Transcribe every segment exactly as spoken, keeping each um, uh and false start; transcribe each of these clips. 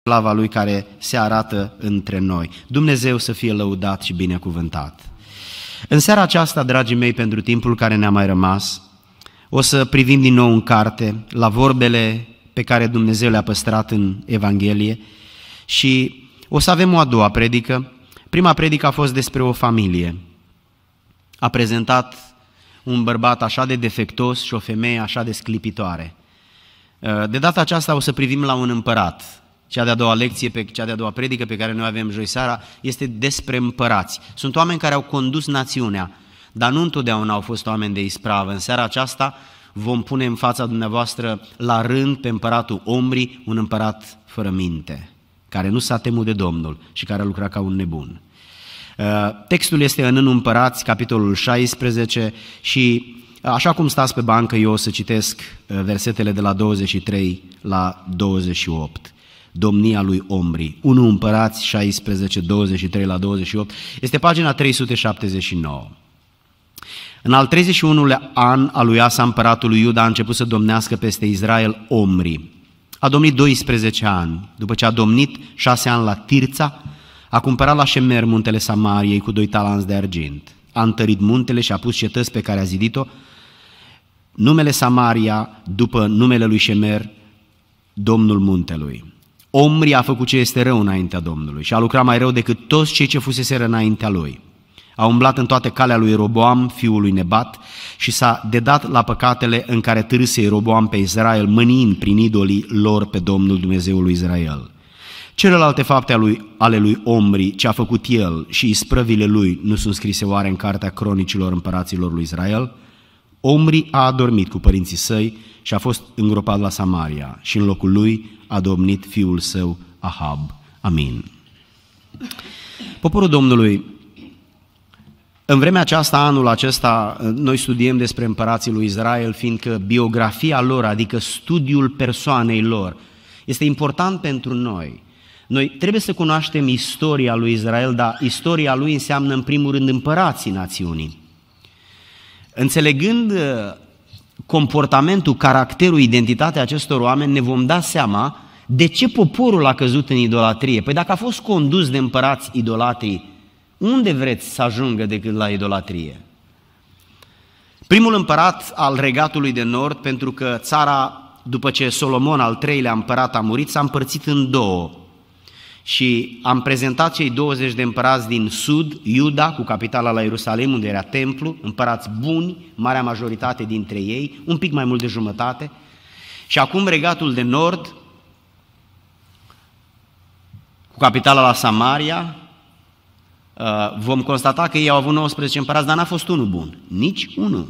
slava Lui care se arată între noi. Dumnezeu să fie lăudat și binecuvântat. În seara aceasta, dragii mei, pentru timpul care ne-a mai rămas, o să privim din nou în carte la vorbele pe care Dumnezeu le-a păstrat în Evanghelie și o să avem o a doua predică. Prima predică a fost despre o familie. A prezentat un bărbat așa de defectos și o femeie așa de sclipitoare. De data aceasta o să privim la un împărat. Cea de-a doua lecție, pe, cea de-a doua predică pe care noi avem joi seara este despre împărați. Sunt oameni care au condus națiunea, dar nu întotdeauna au fost oameni de ispravă. În seara aceasta vom pune în fața dumneavoastră la rând pe împăratul Omri, un împărat fără minte, care nu s-a temut de Domnul și care a lucrat ca un nebun. Textul este în Întâi Împărați, capitolul șaisprezece și așa cum stați pe bancă, eu o să citesc versetele de la douăzeci și trei la douăzeci și opt. Domnia lui Omri. Întâi Împărați șaisprezece, douăzeci și trei la douăzeci și opt. Este pagina trei sute șaptezeci și nouă. În al treizeci și unulea an al lui Asa, împăratul lui Iuda, a început să domnească peste Israel Omri. A domnit doisprezece ani. După ce a domnit șase ani la Tirța, a cumpărat la Șemer muntele Samariei cu doi talanți de argint. A întărit muntele și a pus cetăți pe care a zidit-o. Numele Samaria după numele lui Șemer, Domnul muntelui. Omri a făcut ce este rău înaintea Domnului și a lucrat mai rău decât toți cei ce fuseseră înaintea lui. A umblat în toate calea lui Roboam, fiul lui Nebat, și s-a dedat la păcatele în care târâse Roboam pe Israel, mâniind prin idolii lor pe Domnul Dumnezeul lui Israel. Celelalte fapte ale lui Omri, ce a făcut el și isprăvile lui, nu sunt scrise oare în cartea cronicilor împăraților lui Israel? Omri a adormit cu părinții săi și a fost îngropat la Samaria și în locul lui a domnit fiul său Ahab. Amin. Poporul Domnului, în vremea aceasta, anul acesta, noi studiem despre împărații lui Israel, fiindcă biografia lor, adică studiul persoanei lor, este important pentru noi. Noi trebuie să cunoaștem istoria lui Israel, dar istoria lui înseamnă în primul rând împărații națiunii. Înțelegând comportamentul, caracterul, identitatea acestor oameni, ne vom da seama de ce poporul a căzut în idolatrie. Păi dacă a fost condus de împărați idolatrii, unde vreți să ajungă decât la idolatrie? Primul împărat al regatului de nord, pentru că țara, după ce Solomon, al treilea împărat, a murit, s-a împărțit în două. Și am prezentat cei douăzeci de împărați din sud, Iuda, cu capitala la Ierusalim, unde era templu, împărați buni, marea majoritate dintre ei, un pic mai mult de jumătate. Și acum regatul de nord, cu capitala la Samaria, vom constata că ei au avut nouăsprezece împărați, dar n-a fost unul bun, nici unul.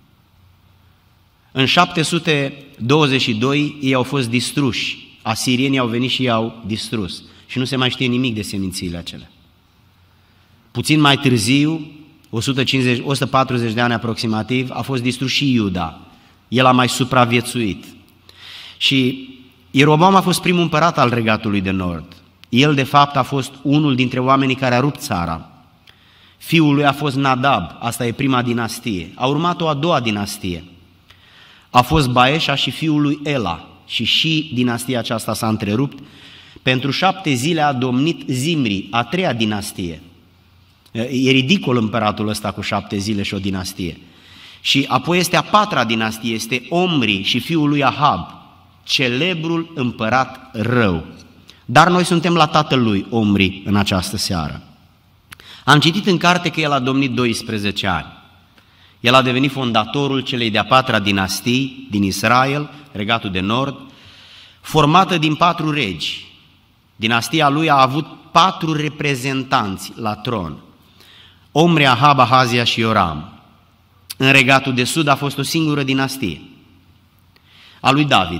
În șapte sute douăzeci și doi ei au fost distruși, asirienii au venit și i-au distrus. Și nu se mai știe nimic de semințiile acelea. Puțin mai târziu, o sută cincizeci, o sută patruzeci de ani aproximativ, a fost distrus și Iuda. El a mai supraviețuit. Și Ieroboam a fost primul împărat al regatului de nord. El, de fapt, a fost unul dintre oamenii care a rupt țara. Fiul lui a fost Nadab, asta e prima dinastie. A urmat o a doua dinastie. A fost Baeșa și fiul lui Ela. Și și dinastia aceasta s-a întrerupt. Pentru șapte zile a domnit Zimri, a treia dinastie. E ridicol împăratul ăsta cu șapte zile și o dinastie. Și apoi este a patra dinastie, este Omri și fiul lui Ahab, celebrul împărat rău. Dar noi suntem la tatăl lui Omri în această seară. Am citit în carte că el a domnit doisprezece ani. El a devenit fondatorul celei de-a patra dinastii din Israel, regatul de nord, formată din patru regi. Dinastia lui a avut patru reprezentanți la tron: Omri, Ahab, Ahazia și Ioram. În regatul de sud a fost o singură dinastie, a lui David.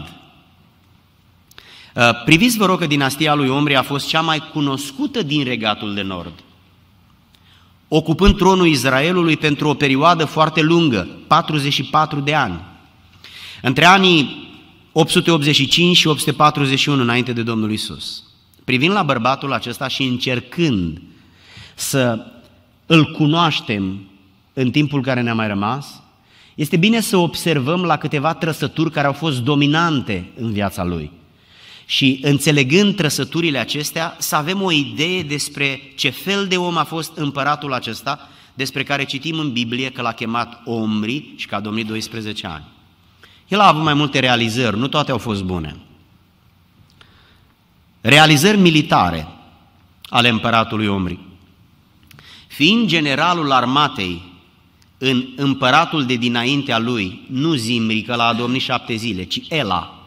Priviți, vă rog, că dinastia lui Omri a fost cea mai cunoscută din regatul de nord, ocupând tronul Israelului pentru o perioadă foarte lungă, patruzeci și patru de ani. Între anii opt sute optzeci și cinci și opt sute patruzeci și unu înainte de Domnul Iisus. Privind la bărbatul acesta și încercând să îl cunoaștem în timpul care ne-a mai rămas, este bine să observăm la câteva trăsături care au fost dominante în viața lui. și înțelegând trăsăturile acestea, să avem o idee despre ce fel de om a fost împăratul acesta, despre care citim în Biblie că l-a chemat Omri și că a domnit doisprezece ani. El a avut mai multe realizări, nu toate au fost bune. Realizări militare ale împăratului Omri. Fiind generalul armatei în împăratul de dinaintea lui, nu Zimri, că l-a domnit șapte zile, ci Ela.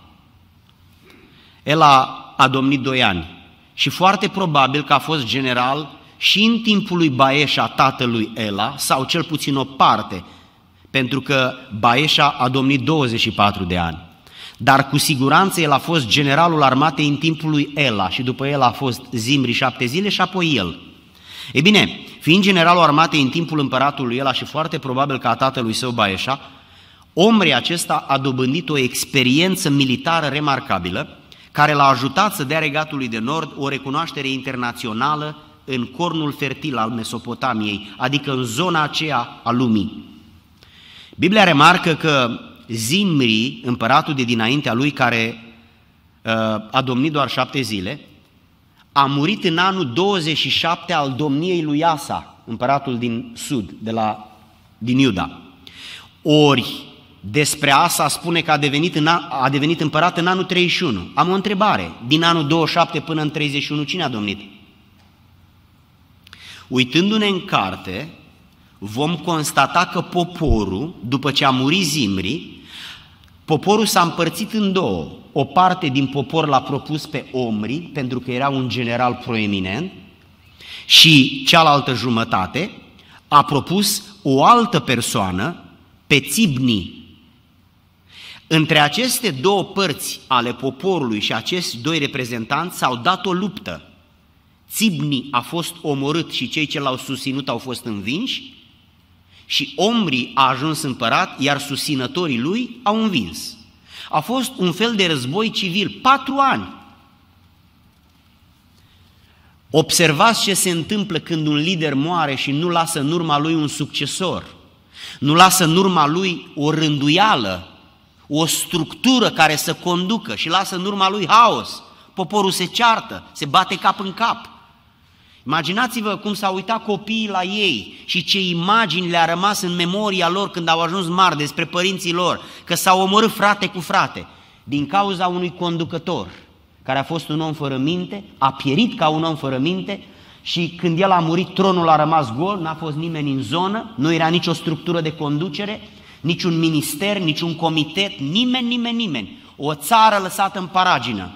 Ela a domnit doi ani și foarte probabil că a fost general și în timpul lui Baeșa, tatălui Ela, sau cel puțin o parte, pentru că Baeșa a domnit douăzeci și patru de ani. Dar cu siguranță el a fost generalul armatei în timpul lui Ela și după el a fost Zimri șapte zile și apoi el. Ei bine, fiind generalul armatei în timpul împăratului Ela și foarte probabil că a tatălui său Baeșa, Omri acesta a dobândit o experiență militară remarcabilă care l-a ajutat să dea Regatului de Nord o recunoaștere internațională în cornul fertil al Mesopotamiei, adică în zona aceea a lumii. Biblia remarcă că Zimri, împăratul de dinaintea lui, care uh, a domnit doar șapte zile, a murit în anul douăzeci și șapte al domniei lui Asa, împăratul din sud, de la, din Iuda. Ori despre Asa spune că a devenit, în, a devenit împărat în anul treizeci și unu. Am o întrebare, din anul douăzeci și șapte până în treizeci și unu, cine a domnit? Uitându-ne în carte, vom constata că poporul, după ce a murit Zimri, poporul s-a împărțit în două. O parte din popor l-a propus pe Omri, pentru că era un general proeminent, și cealaltă jumătate a propus o altă persoană, pe Țibni. Între aceste două părți ale poporului și acești doi reprezentanți s-au dat o luptă. Țibni a fost omorât și cei ce l-au susținut au fost învinși și Omri a ajuns împărat, iar susținătorii lui au învins. A fost un fel de război civil, patru ani. Observați ce se întâmplă când un lider moare și nu lasă în urma lui un succesor, nu lasă în urma lui o rânduială, o structură care să conducă și lasă în urma lui haos. Poporul se ceartă, se bate cap în cap. Imaginați-vă cum s-au uitat copiii la ei și ce imagini le-a rămas în memoria lor când au ajuns mari despre părinții lor, că s-au omorât frate cu frate din cauza unui conducător care a fost un om fără minte, a pierit ca un om fără minte și când el a murit, tronul a rămas gol, n-a fost nimeni în zonă, nu era nicio structură de conducere, niciun minister, niciun comitet, nimeni, nimeni, nimeni. O țară lăsată în paragină.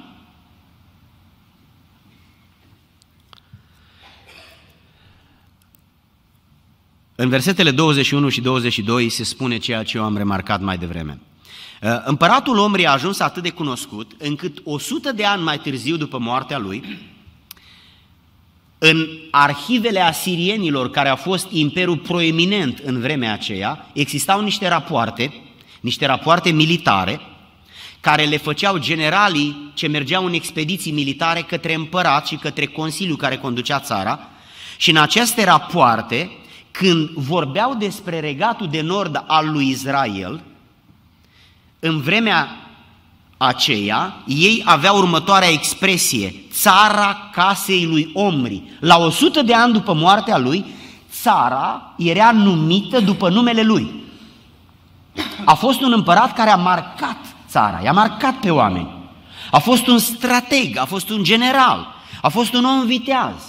În versetele douăzeci și unu și douăzeci și doi se spune ceea ce eu am remarcat mai devreme. Împăratul Omri a ajuns atât de cunoscut, încât o sută de ani mai târziu după moartea lui, în arhivele asirienilor, care a fost imperiul proeminent în vremea aceea, existau niște rapoarte, niște rapoarte militare, care le făceau generalii ce mergeau în expediții militare către împărat și către consiliul care conducea țara, și în aceste rapoarte, când vorbeau despre Regatul de Nord al lui Israel, în vremea aceea, ei aveau următoarea expresie: țara casei lui Omri. La o sută de ani după moartea lui, țara era numită după numele lui. A fost un împărat care a marcat țara, i-a marcat pe oameni. A fost un strateg, a fost un general, a fost un om viteaz.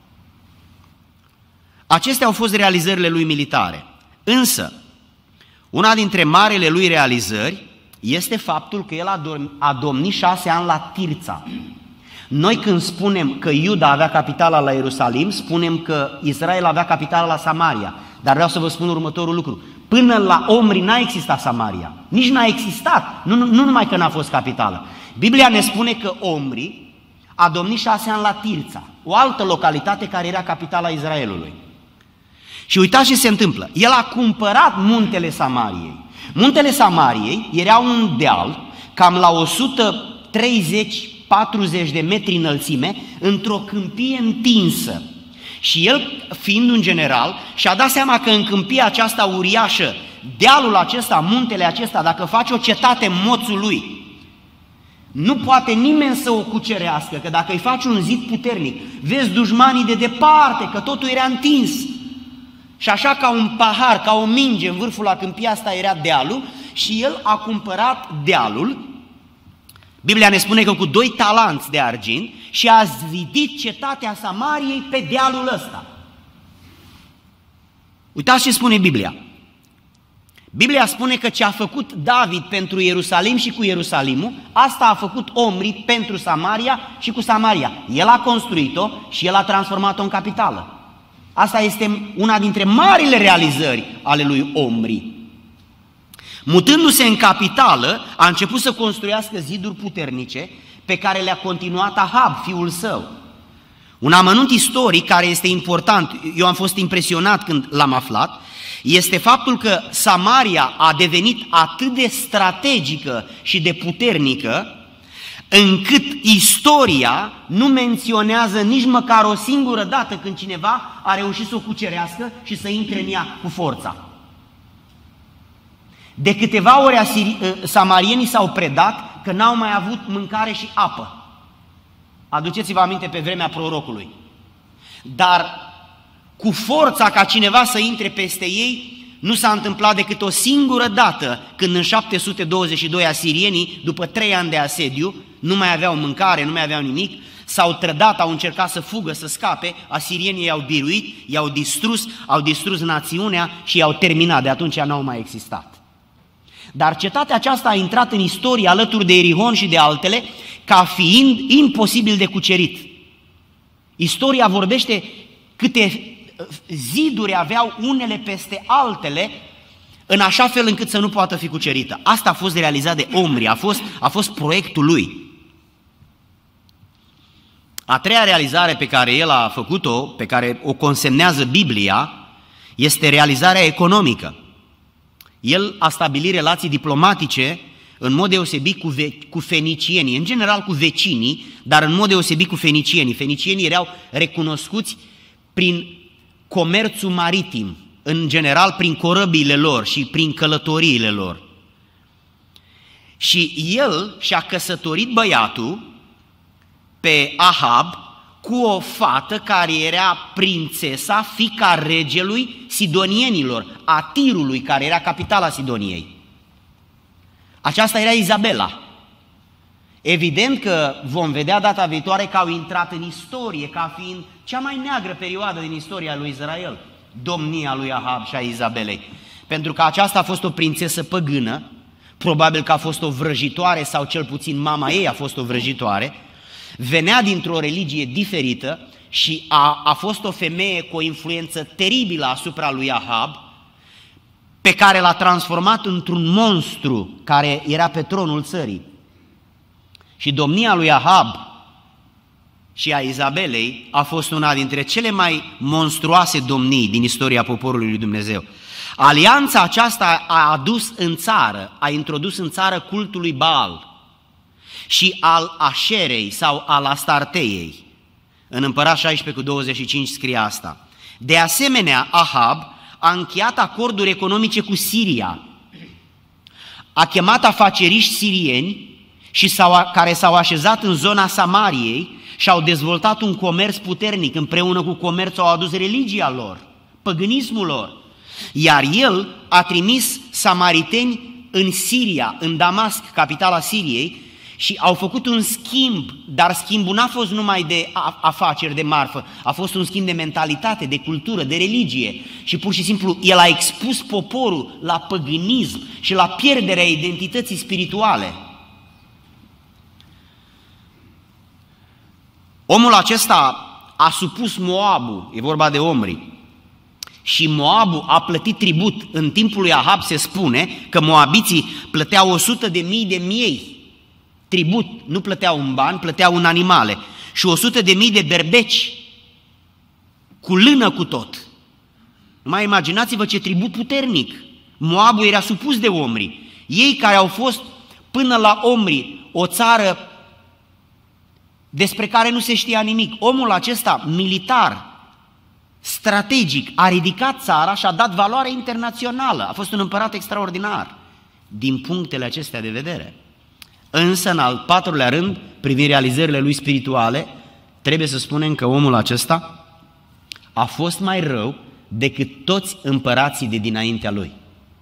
Acestea au fost realizările lui militare. Însă, una dintre marele lui realizări este faptul că el a, dorm, a domnit șase ani la Tirța. Noi când spunem că Iuda avea capitala la Ierusalim, spunem că Israel avea capitala la Samaria. Dar vreau să vă spun următorul lucru. Până la Omri n-a existat Samaria. Nici n-a existat. Nu, nu, nu numai că n-a fost capitală. Biblia ne spune că Omri a domnit șase ani la Tirța, o altă localitate care era capitala Israelului. Și uitați ce se întâmplă. El a cumpărat muntele Samariei. Muntele Samariei era un deal cam la o sută treizeci patruzeci de metri înălțime, într-o câmpie întinsă. Și el, fiind un general, și-a dat seama că în câmpia aceasta uriașă, dealul acesta, muntele acesta, dacă faci o cetate în moțul lui, Nu poate nimeni să o cucerească, că dacă îi faci un zid puternic, vezi dușmanii de departe, că totul era întins. Și așa ca un pahar, ca o minge în vârful la câmpia asta era dealul și el a cumpărat dealul. Biblia ne spune că cu doi talanți de argint și a zidit cetatea Samariei pe dealul ăsta. Uitați ce spune Biblia. Biblia spune că ce a făcut David pentru Ierusalim și cu Ierusalimul, asta a făcut Omri pentru Samaria și cu Samaria. El a construit-o și el a transformat-o în capitală. Asta este una dintre marile realizări ale lui Omri. Mutându-se în capitală, a început să construiască ziduri puternice pe care le-a continuat Ahab, fiul său. Un amănunt istoric care este important, eu am fost impresionat când l-am aflat, este faptul că Samaria a devenit atât de strategică și de puternică, încât istoria nu menționează nici măcar o singură dată când cineva a reușit să o cucerească și să intre în ea cu forța. De câteva ori asiri- samarienii s-au predat că n-au mai avut mâncare și apă. Aduceți-vă aminte pe vremea prorocului. Dar cu forța ca cineva să intre peste ei, nu s-a întâmplat decât o singură dată, când în șapte sute douăzeci și doi asirienii, după trei ani de asediu, nu mai aveau mâncare, nu mai aveau nimic, s-au trădat, au încercat să fugă, să scape, asirienii i-au biruit, i-au distrus, au distrus națiunea și i-au terminat, de atunci n-au mai existat. Dar cetatea aceasta a intrat în istorie alături de Erihon și de altele ca fiind imposibil de cucerit. Istoria vorbește câte ziduri aveau unele peste altele în așa fel încât să nu poată fi cucerită. Asta a fost realizat de Omri, a fost, a fost proiectul lui. A treia realizare pe care el a făcut-o, pe care o consemnează Biblia, este realizarea economică. El a stabilit relații diplomatice în mod deosebit cu, ve- cu fenicienii, în general cu vecinii, dar în mod deosebit cu fenicienii. Fenicienii erau recunoscuți prin comerțul maritim, în general prin corăbiile lor și prin călătoriile lor. Și el și-a căsătorit băiatul pe Ahab cu o fată care era prințesa, fiica regelui sidonienilor, a Tirului, care era capitala Sidoniei. Aceasta era Izabela. Evident că vom vedea data viitoare că au intrat în istorie ca fiind cea mai neagră perioadă din istoria lui Israel, domnia lui Ahab și a Izabelei. Pentru că aceasta a fost o prințesă păgână, probabil că a fost o vrăjitoare sau cel puțin mama ei a fost o vrăjitoare, venea dintr-o religie diferită și a, a fost o femeie cu o influență teribilă asupra lui Ahab, pe care l-a transformat într-un monstru care era pe tronul țării. Și domnia lui Ahab și a Izabelei a fost una dintre cele mai monstruoase domnii din istoria poporului lui Dumnezeu. Alianța aceasta a adus în țară, a introdus în țară cultul lui Baal și al Așerei sau al Astarteiei. În Împărați șaisprezece cu douăzeci și cinci scrie asta. De asemenea, Ahab a încheiat acorduri economice cu Siria, a chemat afaceriști sirieni și s-au, care s-au așezat în zona Samariei și au dezvoltat un comerț puternic. Împreună cu comerțul au adus religia lor, păgânismul lor. Iar el a trimis samariteni în Siria, în Damasc, capitala Siriei, și au făcut un schimb, dar schimbul n-a fost numai de afaceri, de marfă, a fost un schimb de mentalitate, de cultură, de religie. Și pur și simplu el a expus poporul la păgânism și la pierderea identității spirituale. Omul acesta a supus Moabul, e vorba de Omri, și Moabul a plătit tribut. În timpul lui Ahab se spune că moabiții plăteau o sută de mii de miei tribut, nu plăteau în bani, plăteau în animale, și o sută de mii de berbeci cu lână cu tot. Numai imaginați-vă ce tribut puternic. Moabul era supus de Omri. Ei care au fost până la Omri o țară despre care nu se știa nimic. Omul acesta militar, strategic, a ridicat țara și a dat valoare internațională. A fost un împărat extraordinar din punctele acestea de vedere. Însă, în al patrulea rând, privind realizările lui spirituale, trebuie să spunem că omul acesta a fost mai rău decât toți împărații de dinaintea lui.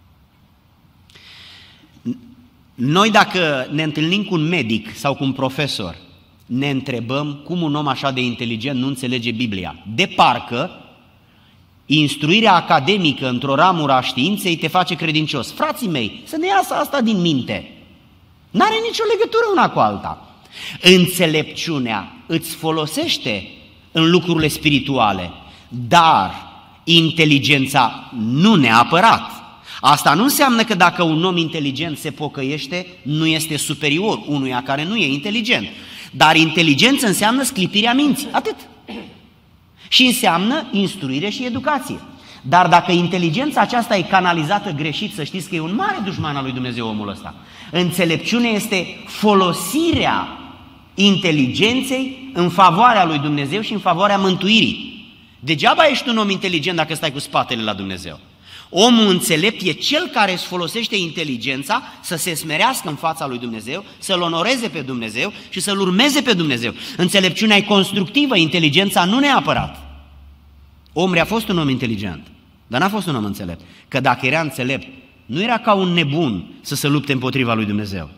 Noi dacă ne întâlnim cu un medic sau cu un profesor, ne întrebăm cum un om așa de inteligent nu înțelege Biblia. De parcă instruirea academică într-o ramură a științei te face credincios. Frații mei, să ne iasă asta din minte. N-are nicio legătură una cu alta. Înțelepciunea îți folosește în lucrurile spirituale, dar inteligența nu neapărat. Asta nu înseamnă că dacă un om inteligent se pocăiește, nu este superior unuia care nu e inteligent. Dar inteligență înseamnă sclipirea minții, atât. Și înseamnă instruire și educație. Dar dacă inteligența aceasta e canalizată greșit, să știți că e un mare dușman al lui Dumnezeu omul ăsta. Înțelepciunea este folosirea inteligenței în favoarea lui Dumnezeu și în favoarea mântuirii. Degeaba ești un om inteligent dacă stai cu spatele la Dumnezeu. Omul înțelept e cel care își folosește inteligența să se smerească în fața lui Dumnezeu, să-L onoreze pe Dumnezeu și să-L urmeze pe Dumnezeu. Înțelepciunea e constructivă, inteligența nu neapărat. Omri a fost un om inteligent, dar n-a fost un om înțelept. Că dacă era înțelept, nu era ca un nebun să se lupte împotriva lui Dumnezeu.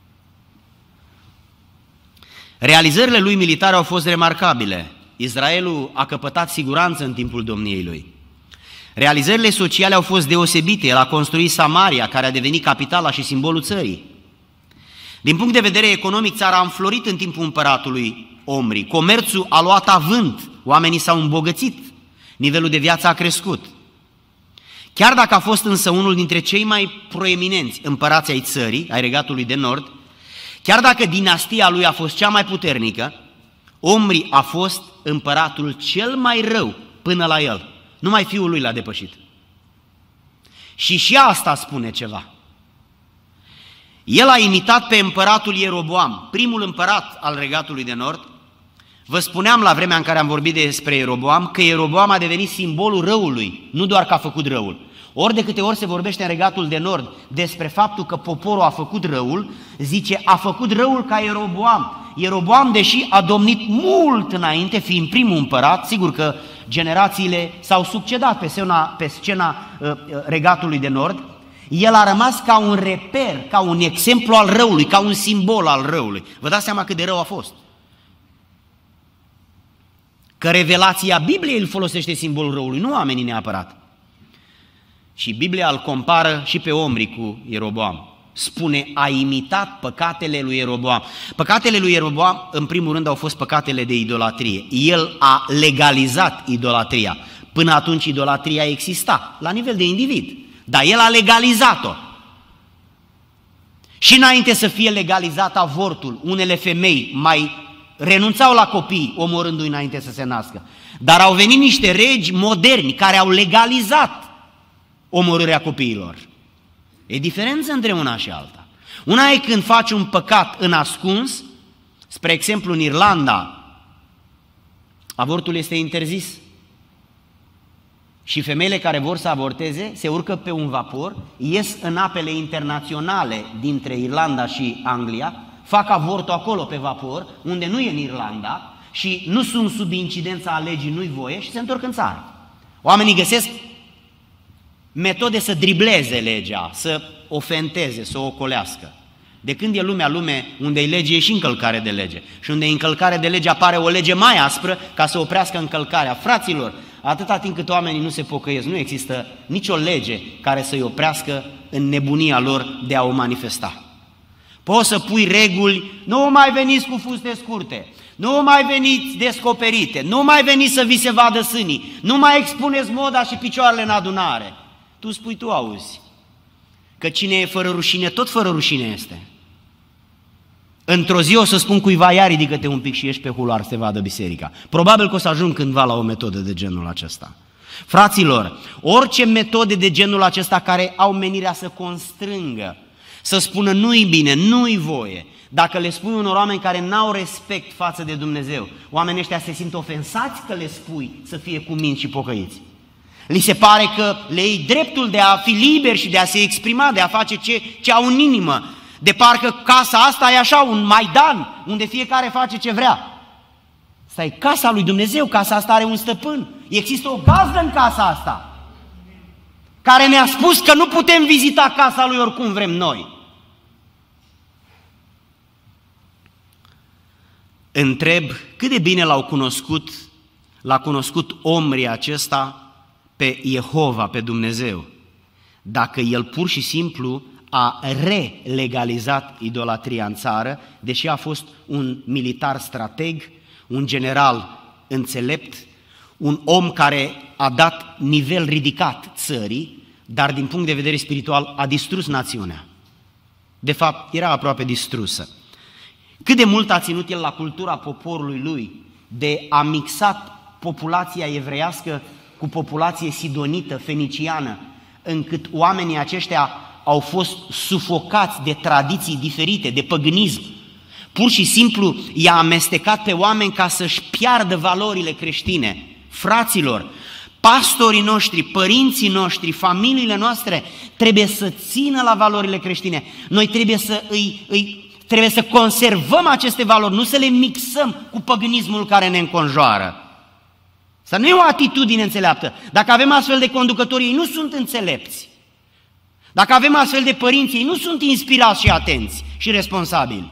Realizările lui militare au fost remarcabile. Israelul a căpătat siguranță în timpul domniei lui. Realizările sociale au fost deosebite. El a construit Samaria, care a devenit capitala și simbolul țării. Din punct de vedere economic, țara a înflorit în timpul împăratului Omri. Comerțul a luat avânt, oamenii s-au îmbogățit, nivelul de viață a crescut. Chiar dacă a fost însă unul dintre cei mai proeminenți împărați ai țării, ai Regatului de Nord, chiar dacă dinastia lui a fost cea mai puternică, Omri a fost împăratul cel mai rău până la el. Numai fiul lui l-a depășit. Și și asta spune ceva. El a imitat pe împăratul Ieroboam, primul împărat al Regatului de Nord. Vă spuneam la vremea în care am vorbit despre Ieroboam că Ieroboam a devenit simbolul răului, nu doar că a făcut răul. Ori de câte ori se vorbește în Regatul de Nord despre faptul că poporul a făcut răul, zice, a făcut răul ca Ieroboam. Ieroboam, deși a domnit mult înainte, fiind primul împărat, sigur că generațiile s-au succedat pe scena, pe scena uh, Regatului de Nord, el a rămas ca un reper, ca un exemplu al răului, ca un simbol al răului. Vă dați seama cât de rău a fost? Că revelația Bibliei îl folosește simbolul răului, nu oamenii neapărat. Și Biblia îl compară și pe Omri cu Ieroboam. Spune, a imitat păcatele lui Ieroboam. Păcatele lui Ieroboam, în primul rând, au fost păcatele de idolatrie. El a legalizat idolatria. Până atunci idolatria exista, la nivel de individ. Dar el a legalizat-o. Și înainte să fie legalizat avortul, unele femei mai renunțau la copii, omorându-i înainte să se nască. Dar au venit niște regi moderni care au legalizat omorârea copiilor. E diferență între una și alta. Una e când faci un păcat în ascuns, spre exemplu în Irlanda, avortul este interzis. Și femeile care vor să avorteze se urcă pe un vapor, ies în apele internaționale dintre Irlanda și Anglia, fac avortul acolo pe vapor, unde nu e în Irlanda și nu sunt sub incidența a legii, nu-i voie și se întorc în țară. Oamenii găsesc metode să dribleze legea, să ofenteze, să o ocolească. De când e lumea lume, unde e lege, e și încălcare de lege. Și unde e încălcare de lege apare o lege mai aspră ca să oprească încălcarea. Fraților, atâta timp cât oamenii nu se pocăiesc, nu există nicio lege care să-i oprească în nebunia lor de a o manifesta. Poți să pui reguli, nu mai veniți cu fuste scurte, nu mai veniți descoperite, nu mai veniți să vi se vadă sânii, nu mai expuneți moda și picioarele în adunare. Tu spui, tu auzi, că cine e fără rușine, tot fără rușine este. Într-o zi o să spun cuiva, ia ridică-te un pic și ieși pe hular să te vadă biserica. Probabil că o să ajung cândva la o metodă de genul acesta. Fraților, orice metode de genul acesta care au menirea să constrângă, să spună nu-i bine, nu-i voie, dacă le spui unor oameni care n-au respect față de Dumnezeu, oamenii ăștia se simt ofensați că le spui să fie cuminți și pocăiți. Li se pare că le iei dreptul de a fi liberi și de a se exprima, de a face ce, ce au în inimă. De parcă casa asta e așa, un Maidan, unde fiecare face ce vrea. Asta e casa lui Dumnezeu, casa asta are un stăpân. Există o gazdă în casa asta, care ne-a spus că nu putem vizita casa lui oricum vrem noi. Întreb cât de bine l-au cunoscut, l-a cunoscut Omri acesta pe Jehova, pe Dumnezeu, dacă el pur și simplu a relegalizat idolatria în țară, deși a fost un militar strateg, un general înțelept, un om care a dat nivel ridicat țării, dar din punct de vedere spiritual a distrus națiunea. De fapt, era aproape distrusă. Cât de mult a ținut el la cultura poporului lui de a mixat populația evreiască cu populație sidonită, feniciană, încât oamenii aceștia au fost sufocați de tradiții diferite, de păgânism. Pur și simplu i-a amestecat pe oameni ca să-și piardă valorile creștine. Fraților, pastorii noștri, părinții noștri, familiile noastre trebuie să țină la valorile creștine. Noi trebuie să îi, îi Trebuie să conservăm aceste valori, nu să le mixăm cu păgânismul care ne înconjoară. Asta nu e o atitudine înțeleaptă. Dacă avem astfel de conducători, ei nu sunt înțelepți. Dacă avem astfel de părinți, ei nu sunt inspirați și atenți și responsabili.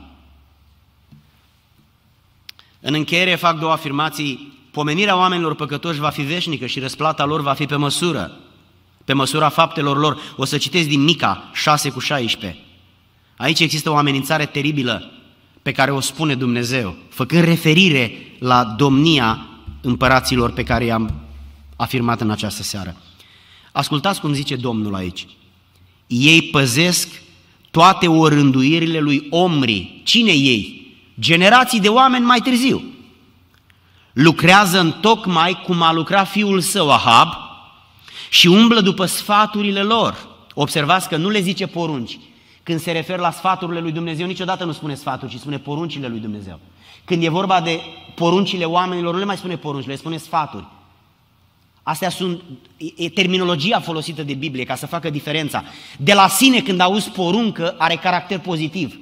În încheiere fac două afirmații. Pomenirea oamenilor păcătoși va fi veșnică și răsplata lor va fi pe măsură, pe măsura faptelor lor. O să citesc din Mica șase cu șaisprezece. Aici există o amenințare teribilă pe care o spune Dumnezeu, făcând referire la domnia împăraților pe care i-am afirmat în această seară. Ascultați cum zice Domnul aici. Ei păzesc toate orânduirile lui Omri. Cine ei? Generații de oameni mai târziu. Lucrează întocmai cum a lucrat fiul său Ahab și umblă după sfaturile lor. Observați că nu le zice porunci. Când se referă la sfaturile lui Dumnezeu, niciodată nu spune sfaturi, ci spune poruncile lui Dumnezeu. Când e vorba de poruncile oamenilor, nu le mai spune porunci, le spune sfaturi. Astea sunt, e terminologia folosită de Biblie ca să facă diferența. De la sine, când auzi poruncă, are caracter pozitiv.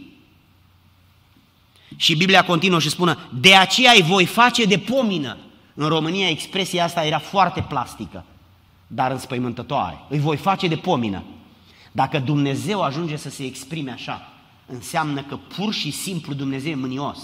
Și Biblia continuă și spune, de aceea îi voi face de pomină. În România expresia asta era foarte plastică, dar înspăimântătoare. Îi voi face de pomină. Dacă Dumnezeu ajunge să se exprime așa, înseamnă că pur și simplu Dumnezeu e mânios.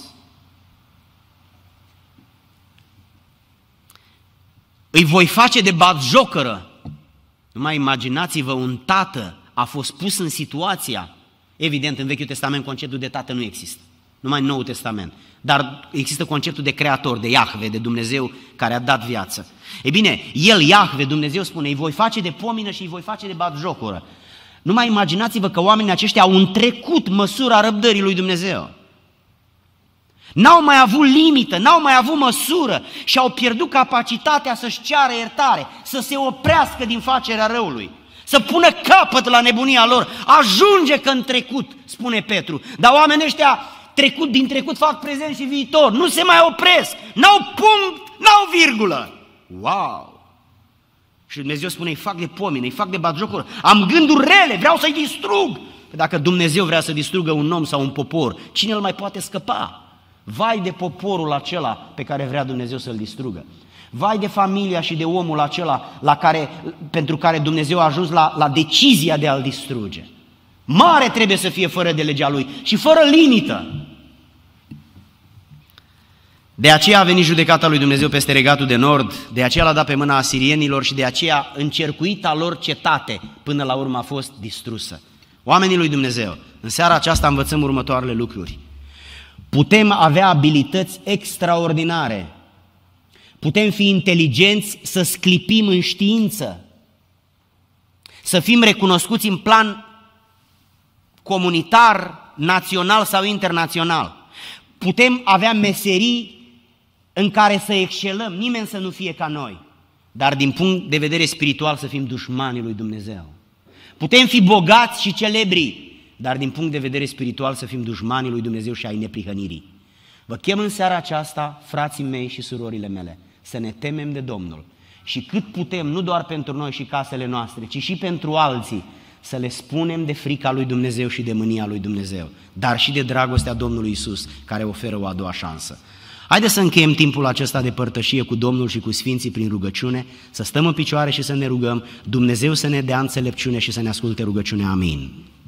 Îi voi face de batjocără. Numai imaginați-vă, un tată a fost pus în situația, evident în Vechiul Testament conceptul de tată nu există, numai în Noul Testament, dar există conceptul de creator, de Iahve, de Dumnezeu care a dat viață. E bine, El, Iahve, Dumnezeu spune, îi voi face de pomină și îi voi face de batjocură. Numai imaginați-vă că oamenii aceștia au întrecut măsura răbdării lui Dumnezeu. N-au mai avut limită, n-au mai avut măsură și au pierdut capacitatea să-și ceară iertare, să se oprească din facerea răului, să pună capăt la nebunia lor. Ajunge că în trecut, spune Petru, dar oamenii ăștia trecut, din trecut fac prezent și viitor, nu se mai opresc, n-au punct, n-au virgulă. Wow! Și Dumnezeu spune, îi fac de pomină, îi fac de batjocură, am gânduri rele, vreau să-i distrug. Păi dacă Dumnezeu vrea să distrugă un om sau un popor, cine îl mai poate scăpa? Vai de poporul acela pe care vrea Dumnezeu să-l distrugă. Vai de familia și de omul acela la care, pentru care Dumnezeu a ajuns la, la decizia de a-l distruge. Mare trebuie să fie fără de legea lui și fără limită. De aceea a venit judecata lui Dumnezeu peste regatul de nord, de aceea l-a dat pe mâna asirienilor și de aceea încercuita lor cetate până la urmă a fost distrusă. Oamenii lui Dumnezeu, în seara aceasta învățăm următoarele lucruri. Putem avea abilități extraordinare, putem fi inteligenți să sclipim în știință, să fim recunoscuți în plan comunitar, național sau internațional. Putem avea meserii în care să excelăm, nimeni să nu fie ca noi, dar din punct de vedere spiritual să fim dușmanii lui Dumnezeu. Putem fi bogați și celebri, dar din punct de vedere spiritual să fim dușmanii lui Dumnezeu și ai neprihănirii. Vă chem în seara aceasta, frații mei și surorile mele, să ne temem de Domnul și cât putem, nu doar pentru noi și casele noastre, ci și pentru alții, să le spunem de frica lui Dumnezeu și de mânia lui Dumnezeu, dar și de dragostea Domnului Isus, care oferă o a doua șansă. Haideți să încheiem timpul acesta de părtășie cu Domnul și cu Sfinții prin rugăciune, să stăm în picioare și să ne rugăm, Dumnezeu să ne dea înțelepciune și să ne asculte rugăciunea. Amin.